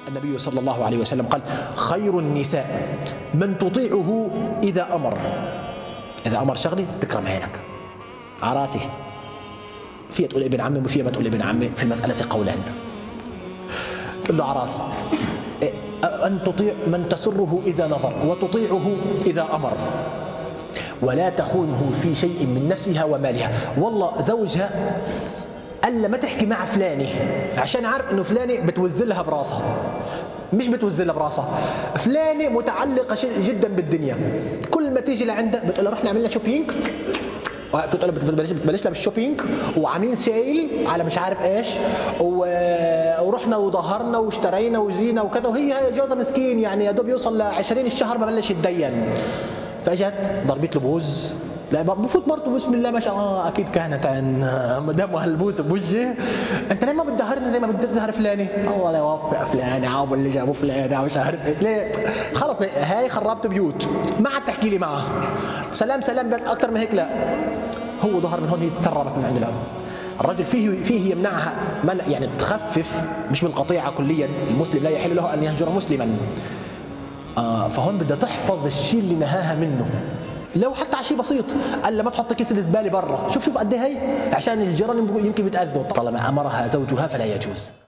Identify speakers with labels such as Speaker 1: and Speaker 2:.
Speaker 1: النبي صلى الله عليه وسلم قال: خير النساء من تطيعه إذا أمر. إذا أمر شغلي تكرم عينك عراسي، فيها تقول ابن عمي وفيها ما تقول ابن عمي، في المسألة قولان. تقول له عراس أن تطيع من تسره إذا نظر وتطيعه إذا أمر، ولا تخونه في شيء من نفسها ومالها. والله زوجها ألا ما تحكي مع فلاني عشان عارف إنه فلاني بتوزلها براسها، مش بتوزلها براسها، فلاني متعلقة جدا بالدنيا، كل ما تيجي لعندها بتقول لها رح نعمل لها شوبينج، بتقول بتبلش لها بالشوبينج وعاملين سيل على مش عارف ايش، ورحنا وظهرنا واشترينا وجينا وكذا، وهي جوزها مسكين يعني يا دوب يوصل ل 20 الشهر ما بلش يتدين. فاجت ضربت له بوز، لا بفوت برضه بسم الله ما شاء الله، اكيد كانت عن مدام هالبوز بوجهي، انت ليه ما بتدهرني زي ما بتدهر فلاني؟ الله لا يوفق فلاني عاوب اللي جابوا فلاني مش عارف ايه، ليه؟ خلص هاي خربت بيوت، ما عاد تحكي لي معها سلام سلام بس، اكثر من هيك لا. هو ظهر من هون، هي تسربت من عند الاب. الرجل فيه يمنعها منع يعني تخفف، مش بالقطيعه كليا، المسلم لا يحل له ان يهجر مسلما. فهون بدها تحفظ الشيء اللي نهاها منه، لو حتى على شيء بسيط، قال ما تحط كيس الزباله برا، شوف قد ايه هي، عشان الجيران يمكن بيتاذوا. طالما امرها زوجها فلا يجوز.